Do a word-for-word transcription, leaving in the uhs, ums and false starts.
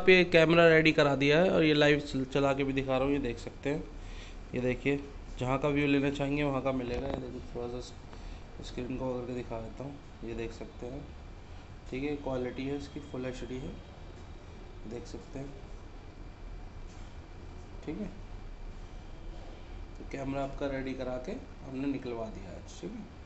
पे camera ready करा दिया है और ये लाइव चला के भी दिखा रहा हूँ, ये देख सकते हैं। ये देखिए, जहाँ का व्यू लेना चाहेंगे वहाँ का मिलेगा। ये देखिए, थोड़ा सा स्क्रीन को करके दिखा देता हूँ, ये देख सकते हैं। ठीक है, क्वालिटी है इसकी फुल एच डी है, देख सकते हैं। ठीक है, तो कैमरा आपका रेडी करा के हमने निकलवा दिया है। ठीक है।